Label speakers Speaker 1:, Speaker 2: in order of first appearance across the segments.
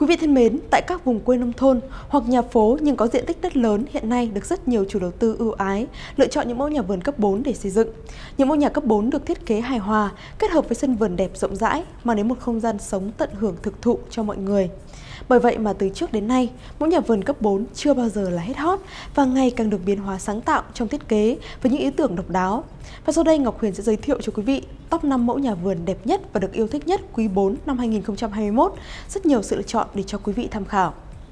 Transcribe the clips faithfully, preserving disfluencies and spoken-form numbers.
Speaker 1: Quý vị thân mến, tại các vùng quê nông thôn hoặc nhà phố nhưng có diện tích đất lớn hiện nay được rất nhiều chủ đầu tư ưu ái lựa chọn những mẫu nhà vườn cấp bốn để xây dựng. Những mẫu nhà cấp bốn được thiết kế hài hòa, kết hợp với sân vườn đẹp rộng rãi, mang đến một không gian sống tận hưởng thực thụ cho mọi người. Bởi vậy mà từ trước đến nay, mẫu nhà vườn cấp bốn chưa bao giờ là hết hot và ngày càng được biến hóa sáng tạo trong thiết kế với những ý tưởng độc đáo. Và sau đây Ngọc Huyền sẽ giới thiệu cho quý vị top năm mẫu nhà vườn đẹp nhất và được yêu thích nhất quý bốn năm hai nghìn không trăm hai mươi mốt. Rất nhiều sự lựa chọn để cho quý vị tham khảo.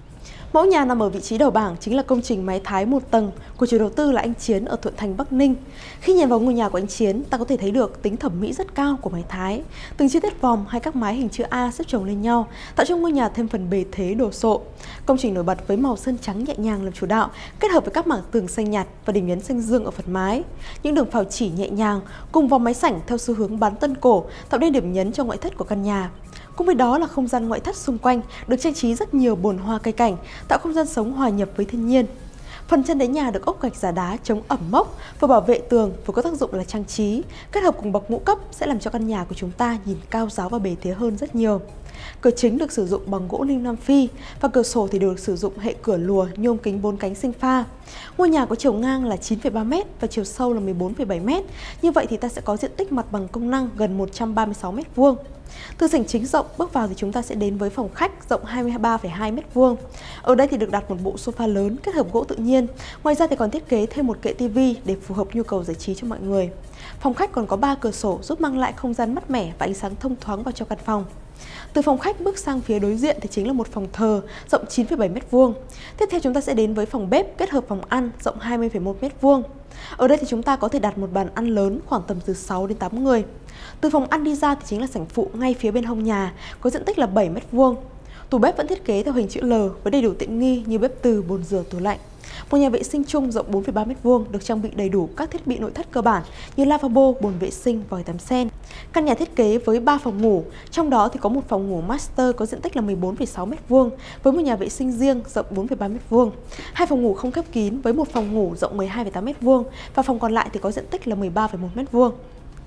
Speaker 1: Mẫu nhà nằm ở vị trí đầu bảng chính là công trình mái Thái một tầng của chủ đầu tư là anh Chiến ở Thuận Thành, Bắc Ninh. Khi nhìn vào ngôi nhà của anh Chiến, ta có thể thấy được tính thẩm mỹ rất cao của mái Thái. Từng chi tiết vòm hay các mái hình chữ A xếp chồng lên nhau, tạo cho ngôi nhà thêm phần bề thế đồ sộ. Công trình nổi bật với màu sơn trắng nhẹ nhàng làm chủ đạo, kết hợp với các mảng tường xanh nhạt và điểm nhấn xanh dương ở phần mái. Những đường phào chỉ nhẹ nhàng cùng vòng mái sảnh theo xu hướng bán tân cổ tạo nên điểm nhấn cho ngoại thất của căn nhà. Cùng với đó là không gian ngoại thất xung quanh được trang trí rất nhiều bồn hoa cây cảnh, tạo không gian sống hòa nhập với thiên nhiên. Phần chân đáy nhà được ốp gạch giả đá chống ẩm mốc, vừa bảo vệ tường vừa có tác dụng là trang trí, kết hợp cùng bậc ngũ cấp sẽ làm cho căn nhà của chúng ta nhìn cao ráo và bề thế hơn rất nhiều. Cửa chính được sử dụng bằng gỗ lim Nam Phi và cửa sổ thì đều được sử dụng hệ cửa lùa nhôm kính bốn cánh sinh pha. Ngôi nhà có chiều ngang là chín phẩy ba mét và chiều sâu là mười bốn phẩy bảy mét. Như vậy thì ta sẽ có diện tích mặt bằng công năng gần một trăm ba mươi sáu mét vuông. Từ sảnh chính rộng bước vào thì chúng ta sẽ đến với phòng khách rộng hai mươi ba phẩy hai mét vuông. Ở đây thì được đặt một bộ sofa lớn kết hợp gỗ tự nhiên. Ngoài ra thì còn thiết kế thêm một kệ tivi để phù hợp nhu cầu giải trí cho mọi người. Phòng khách còn có ba cửa sổ giúp mang lại không gian mát mẻ và ánh sáng thông thoáng vào cho căn phòng. Từ phòng khách bước sang phía đối diện thì chính là một phòng thờ rộng chín phẩy bảy mét vuông. Tiếp theo chúng ta sẽ đến với phòng bếp kết hợp phòng ăn rộng hai mươi phẩy một mét vuông. Ở đây thì chúng ta có thể đặt một bàn ăn lớn khoảng tầm từ sáu đến tám người. Từ phòng ăn đi ra thì chính là sảnh phụ ngay phía bên hông nhà, có diện tích là bảy mét vuông. Tủ bếp vẫn thiết kế theo hình chữ L với đầy đủ tiện nghi như bếp từ, bồn rửa, tủ lạnh. Một nhà vệ sinh chung rộng bốn phẩy ba mét vuông được trang bị đầy đủ các thiết bị nội thất cơ bản như lavabo, bồn vệ sinh, vòi tắm sen. Căn nhà thiết kế với ba phòng ngủ, trong đó thì có một phòng ngủ master có diện tích là mười bốn phẩy sáu mét vuông với một nhà vệ sinh riêng rộng bốn phẩy ba mét vuông. Hai phòng ngủ không khép kín với một phòng ngủ rộng mười hai phẩy tám mét vuông và phòng còn lại thì có diện tích là mười ba phẩy một mét vuông.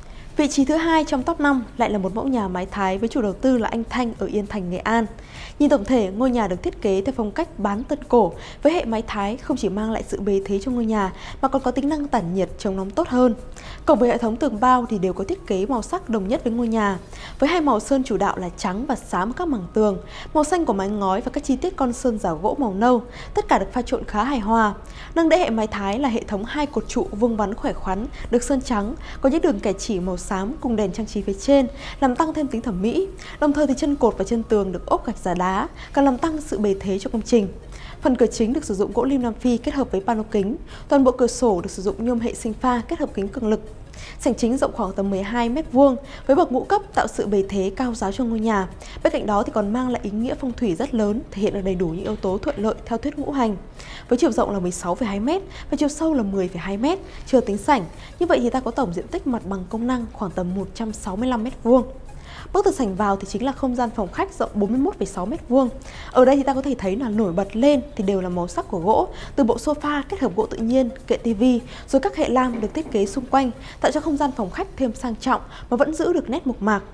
Speaker 1: Vị trí thứ hai trong top năm lại là một mẫu nhà mái Thái với chủ đầu tư là anh Thanh ở Yên Thành, Nghệ An. Nhìn tổng thể, ngôi nhà được thiết kế theo phong cách bán tân cổ với hệ mái Thái không chỉ mang lại sự bề thế cho ngôi nhà mà còn có tính năng tản nhiệt chống nóng tốt hơn. Cộng với hệ thống tường bao thì đều có thiết kế màu sắc đồng nhất với ngôi nhà, với hai màu sơn chủ đạo là trắng và xám các mảng tường, màu xanh của mái ngói và các chi tiết con sơn giả gỗ màu nâu, tất cả được pha trộn khá hài hòa. Nâng đỡ hệ mái Thái là hệ thống hai cột trụ vuông vắn khỏe khoắn được sơn trắng, có những đường kẻ chỉ màu xám cùng đèn trang trí phía trên làm tăng thêm tính thẩm mỹ. Đồng thời thì chân cột và chân tường được ốp gạch giả đá, càng làm tăng sự bề thế cho công trình. Phần cửa chính được sử dụng gỗ lim Nam Phi kết hợp với pano kính. Toàn bộ cửa sổ được sử dụng nhôm hệ sinh pha kết hợp kính cường lực. Sảnh chính rộng khoảng tầm mười hai mét vuông với bậc ngũ cấp tạo sự bề thế cao ráo cho ngôi nhà. Bên cạnh đó thì còn mang lại ý nghĩa phong thủy rất lớn, thể hiện được đầy đủ những yếu tố thuận lợi theo thuyết ngũ hành. Với chiều rộng là mười sáu phẩy hai mét và chiều sâu là mười phẩy hai mét, chưa tính sảnh. Như vậy thì ta có tổng diện tích mặt bằng công năng khoảng tầm một trăm sáu mươi lăm mét vuông. Bước từ sảnh vào thì chính là không gian phòng khách rộng bốn mươi mốt phẩy sáu mét vuông. Ở đây thì ta có thể thấy là nổi bật lên thì đều là màu sắc của gỗ, từ bộ sofa kết hợp gỗ tự nhiên, kệ tivi, rồi các hệ lam được thiết kế xung quanh, tạo cho không gian phòng khách thêm sang trọng mà vẫn giữ được nét mộc mạc.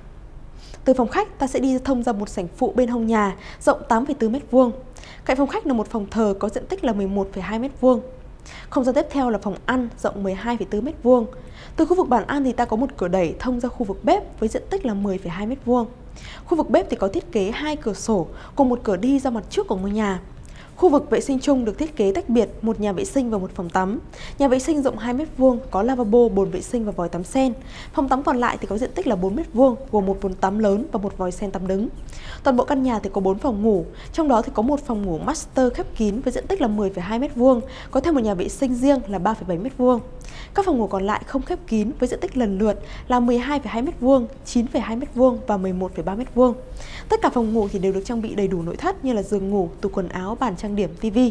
Speaker 1: Từ phòng khách ta sẽ đi thông ra một sảnh phụ bên hông nhà rộng tám phẩy bốn mét vuông. Cạnh phòng khách là một phòng thờ có diện tích là mười một phẩy hai mét vuông. Không gian tiếp theo là phòng ăn rộng mười hai phẩy bốn mét vuông. Từ khu vực bàn ăn thì ta có một cửa đẩy thông ra khu vực bếp với diện tích là mười phẩy hai mét vuông. Khu vực bếp thì có thiết kế hai cửa sổ cùng một cửa đi ra mặt trước của ngôi nhà. Khu vực vệ sinh chung được thiết kế tách biệt, một nhà vệ sinh và một phòng tắm. Nhà vệ sinh rộng hai mét vuông, có lavabo, bồn vệ sinh và vòi tắm sen. Phòng tắm còn lại thì có diện tích là bốn mét vuông, gồm một bồn tắm lớn và một vòi sen tắm đứng. Toàn bộ căn nhà thì có bốn phòng ngủ, trong đó thì có một phòng ngủ master khép kín với diện tích là mười phẩy hai mét vuông, có thêm một nhà vệ sinh riêng là ba phẩy bảy mét vuông. Các phòng ngủ còn lại không khép kín với diện tích lần lượt là mười hai phẩy hai mét vuông, chín phẩy hai mét vuông và mười một phẩy ba mét vuông. Tất cả phòng ngủ thì đều được trang bị đầy đủ nội thất như là giường ngủ, tủ quần áo, bàn trang điểm, tivi.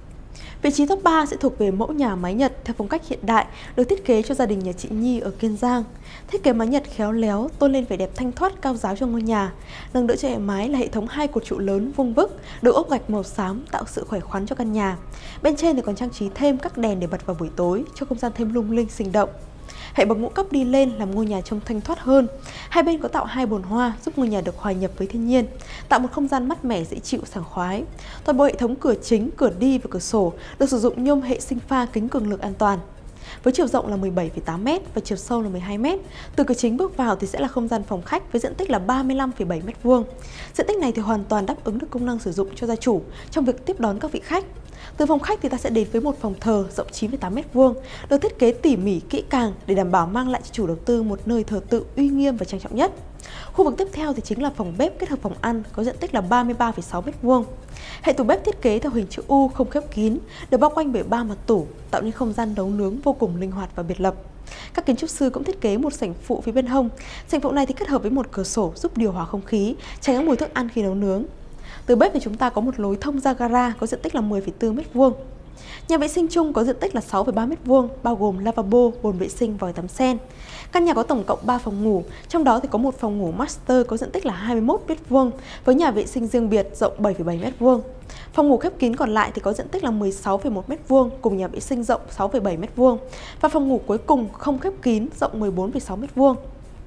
Speaker 1: Vị trí top ba sẽ thuộc về mẫu nhà mái Nhật theo phong cách hiện đại, được thiết kế cho gia đình nhà chị Nhi ở Kiên Giang. Thiết kế mái Nhật khéo léo, tôn lên vẻ đẹp thanh thoát cao ráo cho ngôi nhà. Nâng đỡ cho hệ mái là hệ thống hai cột trụ lớn vuông vức, được ốp gạch màu xám tạo sự khỏe khoắn cho căn nhà. Bên trên thì còn trang trí thêm các đèn để bật vào buổi tối, cho không gian thêm lung linh sinh động. Hệ bậc ngũ cấp đi lên làm ngôi nhà trông thanh thoát hơn. Hai bên có tạo hai bồn hoa giúp ngôi nhà được hòa nhập với thiên nhiên, tạo một không gian mát mẻ dễ chịu sảng khoái. Toàn bộ hệ thống cửa chính, cửa đi và cửa sổ được sử dụng nhôm hệ sinh pha kính cường lực an toàn. Với chiều rộng là mười bảy phẩy tám mét và chiều sâu là mười hai mét. Từ cửa chính bước vào thì sẽ là không gian phòng khách với diện tích là ba mươi lăm phẩy bảy mét vuông. Diện tích này thì hoàn toàn đáp ứng được công năng sử dụng cho gia chủ trong việc tiếp đón các vị khách. Từ phòng khách thì ta sẽ đến với một phòng thờ rộng chín phẩy tám mét vuông, được thiết kế tỉ mỉ kỹ càng để đảm bảo mang lại cho chủ đầu tư một nơi thờ tự uy nghiêm và trang trọng nhất. Khu vực tiếp theo thì chính là phòng bếp kết hợp phòng ăn có diện tích là ba mươi ba phẩy sáu mét vuông. Hệ tủ bếp thiết kế theo hình chữ U không khép kín, được bao quanh bởi ba mặt tủ, tạo nên không gian nấu nướng vô cùng linh hoạt và biệt lập. Các kiến trúc sư cũng thiết kế một sảnh phụ phía bên hông. Sảnh phụ này thì kết hợp với một cửa sổ giúp điều hòa không khí, tránh các mùi thức ăn khi nấu nướng. Từ bếp thì chúng ta có một lối thông ra gara có diện tích là mười phẩy bốn mét vuông. Nhà vệ sinh chung có diện tích là sáu phẩy ba mét vuông, bao gồm lavabo, bồn vệ sinh, vòi tắm sen. Căn nhà có tổng cộng ba phòng ngủ, trong đó thì có một phòng ngủ master có diện tích là hai mươi mốt mét vuông với nhà vệ sinh riêng biệt rộng bảy phẩy bảy mét vuông. Phòng ngủ khép kín còn lại thì có diện tích là mười sáu phẩy một mét vuông cùng nhà vệ sinh rộng sáu phẩy bảy mét vuông và phòng ngủ cuối cùng không khép kín rộng mười bốn phẩy sáu mét vuông.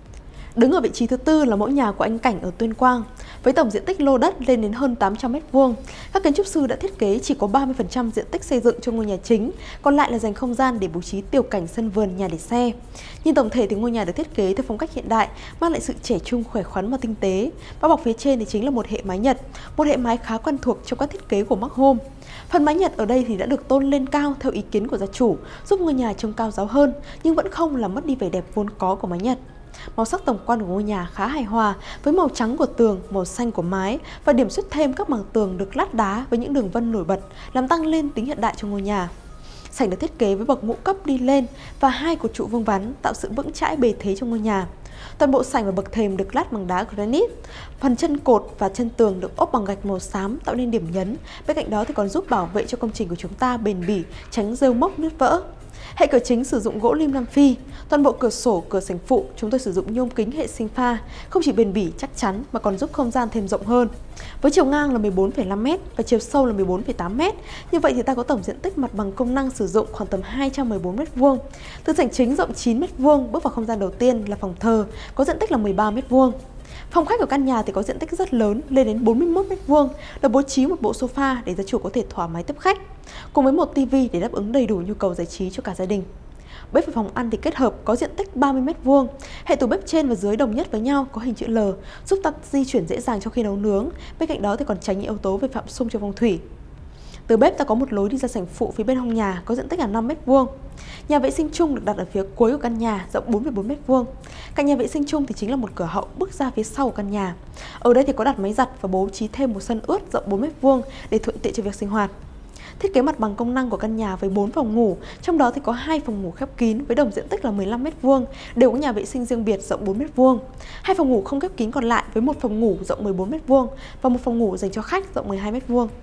Speaker 1: Đứng ở vị trí thứ tư là mẫu nhà của anh Cảnh ở Tuyên Quang. Với tổng diện tích lô đất lên đến hơn tám trăm mét vuông, các kiến trúc sư đã thiết kế chỉ có ba mươi phần trăm diện tích xây dựng cho ngôi nhà chính, còn lại là dành không gian để bố trí tiểu cảnh sân vườn, nhà để xe. Nhưng tổng thể thì ngôi nhà được thiết kế theo phong cách hiện đại, mang lại sự trẻ trung, khỏe khoắn và tinh tế. Bao bọc phía trên thì chính là một hệ mái Nhật, một hệ mái khá quen thuộc trong các thiết kế của Mark Home. Phần mái Nhật ở đây thì đã được tôn lên cao theo ý kiến của gia chủ, giúp ngôi nhà trông cao ráo hơn, nhưng vẫn không làm mất đi vẻ đẹp vốn có của mái Nhật. Màu sắc tổng quan của ngôi nhà khá hài hòa với màu trắng của tường, màu xanh của mái và điểm xuất thêm các mảng tường được lát đá với những đường vân nổi bật làm tăng lên tính hiện đại cho ngôi nhà. Sảnh được thiết kế với bậc ngũ cấp đi lên và hai cột trụ vuông vắn tạo sự vững chãi bề thế trong ngôi nhà. Toàn bộ sảnh và bậc thềm được lát bằng đá granite. Phần chân cột và chân tường được ốp bằng gạch màu xám tạo nên điểm nhấn. Bên cạnh đó thì còn giúp bảo vệ cho công trình của chúng ta bền bỉ, tránh rêu mốc nứt vỡ. Hệ cửa chính sử dụng gỗ lim Nam Phi. Toàn bộ cửa sổ, cửa sảnh phụ chúng tôi sử dụng nhôm kính hệ sinh pha, không chỉ bền bỉ chắc chắn mà còn giúp không gian thêm rộng hơn. Với chiều ngang là mười bốn phẩy năm mét và chiều sâu là mười bốn phẩy tám mét, như vậy thì ta có tổng diện tích mặt bằng công năng sử dụng khoảng tầm hai trăm mười bốn mét vuông. Từ sảnh chính rộng chín mét vuông bước vào không gian đầu tiên là phòng thờ có diện tích là mười ba mét vuông. Phòng khách của căn nhà thì có diện tích rất lớn, lên đến bốn mươi mốt mét vuông, được bố trí một bộ sofa để gia chủ có thể thoải mái tiếp khách, cùng với một tivi để đáp ứng đầy đủ nhu cầu giải trí cho cả gia đình. Bếp và phòng ăn thì kết hợp có diện tích ba mươi mét vuông. Hệ tủ bếp trên và dưới đồng nhất với nhau có hình chữ L, giúp ta di chuyển dễ dàng trong khi nấu nướng. Bên cạnh đó thì còn tránh những yếu tố về phạm xung cho phong thủy. Từ bếp ta có một lối đi ra sảnh phụ phía bên hông nhà có diện tích là năm mét vuông. Nhà vệ sinh chung được đặt ở phía cuối của căn nhà rộng bốn phẩy bốn mét vuông. Cạnh nhà vệ sinh chung thì chính là một cửa hậu bước ra phía sau của căn nhà. Ở đây thì có đặt máy giặt và bố trí thêm một sân ướt rộng bốn mét vuông để thuận tiện cho việc sinh hoạt. Thiết kế mặt bằng công năng của căn nhà với bốn phòng ngủ, trong đó thì có hai phòng ngủ khép kín với tổng diện tích là mười lăm mét vuông, đều có nhà vệ sinh riêng biệt rộng bốn mét vuông. Hai phòng ngủ không khép kín còn lại với một phòng ngủ rộng mười bốn mét vuông và một phòng ngủ dành cho khách rộng mười hai mét vuông.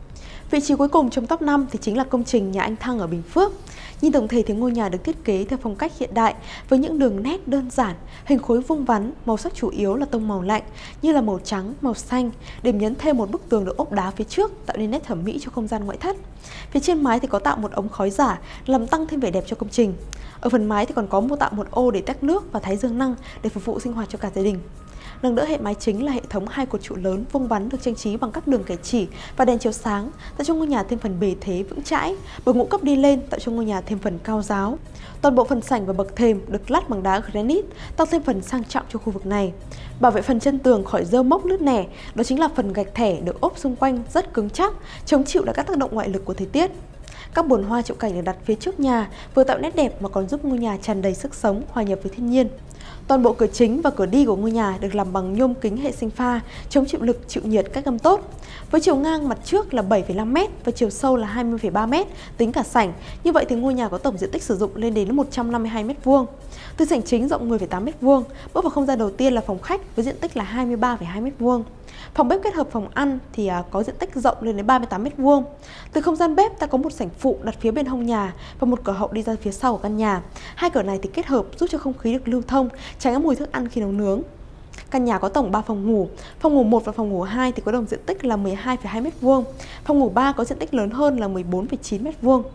Speaker 1: Vị trí cuối cùng trong top năm thì chính là công trình nhà anh Thăng ở Bình Phước. Nhìn tổng thể thì ngôi nhà được thiết kế theo phong cách hiện đại với những đường nét đơn giản, hình khối vuông vắn, màu sắc chủ yếu là tông màu lạnh như là màu trắng, màu xanh, điểm nhấn thêm một bức tường được ốp đá phía trước tạo nên nét thẩm mỹ cho không gian ngoại thất. Phía trên mái thì có tạo một ống khói giả làm tăng thêm vẻ đẹp cho công trình. Ở phần mái thì còn có một tạo một ô để tách nước và thái dương năng để phục vụ sinh hoạt cho cả gia đình. Nâng đỡ hệ mái chính là hệ thống hai cột trụ lớn vuông vắn được trang trí bằng các đường kẻ chỉ và đèn chiếu sáng, tạo cho ngôi nhà thêm phần bề thế vững chãi. Bậc ngũ cấp đi lên tạo cho ngôi nhà thêm phần cao ráo. Toàn bộ phần sảnh và bậc thềm được lát bằng đá granite, tăng thêm phần sang trọng cho khu vực này. Bảo vệ phần chân tường khỏi rêu mốc nứt nẻ, đó chính là phần gạch thẻ được ốp xung quanh rất cứng chắc, chống chịu được các tác động ngoại lực của thời tiết. Các bồn hoa chậu cảnh được đặt phía trước nhà vừa tạo nét đẹp mà còn giúp ngôi nhà tràn đầy sức sống, hòa nhập với thiên nhiên. Toàn bộ cửa chính và cửa đi của ngôi nhà được làm bằng nhôm kính hệ sinh pha, chống chịu lực, chịu nhiệt, cách âm tốt. Với chiều ngang mặt trước là bảy phẩy năm mét và chiều sâu là hai mươi phẩy ba mét, tính cả sảnh. Như vậy thì ngôi nhà có tổng diện tích sử dụng lên đến một trăm năm mươi hai mét vuông. Từ sảnh chính rộng mười phẩy tám mét vuông, bước vào không gian đầu tiên là phòng khách với diện tích là hai mươi ba phẩy hai mét vuông. Phòng bếp kết hợp phòng ăn thì có diện tích rộng lên đến ba mươi tám mét vuông. Từ không gian bếp ta có một sảnh phụ đặt phía bên hông nhà và một cửa hậu đi ra phía sau của căn nhà. Hai cửa này thì kết hợp giúp cho không khí được lưu thông, tránh các mùi thức ăn khi nấu nướng. Căn nhà có tổng ba phòng ngủ. Phòng ngủ một và phòng ngủ hai thì có tổng diện tích là mười hai phẩy hai mét vuông. Phòng ngủ ba có diện tích lớn hơn là mười bốn phẩy chín mét vuông.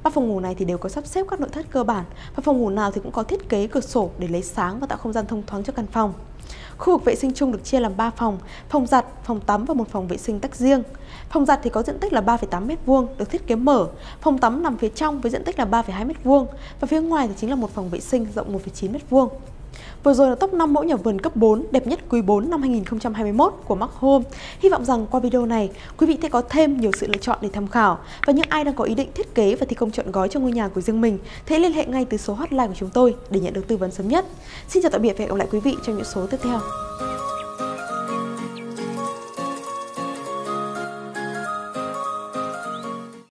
Speaker 1: Ba phòng ngủ này thì đều có sắp xếp các nội thất cơ bản và phòng ngủ nào thì cũng có thiết kế cửa sổ để lấy sáng và tạo không gian thông thoáng cho căn phòng. Khu vực vệ sinh chung được chia làm ba phòng, phòng giặt, phòng tắm và một phòng vệ sinh tách riêng. Phòng giặt thì có diện tích là ba phẩy tám mét vuông, được thiết kế mở. Phòng tắm nằm phía trong với diện tích là ba phẩy hai mét vuông và phía ngoài thì chính là một phòng vệ sinh rộng một phẩy chín mét vuông. Vừa rồi là top năm mẫu nhà vườn cấp bốn đẹp nhất quý bốn năm hai nghìn không trăm hai mươi mốt của Mark Home. Hy vọng rằng qua video này, quý vị sẽ có thêm nhiều sự lựa chọn để tham khảo. Và những ai đang có ý định thiết kế và thi công trọn gói cho ngôi nhà của riêng mình, hãy liên hệ ngay từ số hotline của chúng tôi để nhận được tư vấn sớm nhất. Xin chào tạm biệt và hẹn gặp lại quý vị trong những số tiếp theo.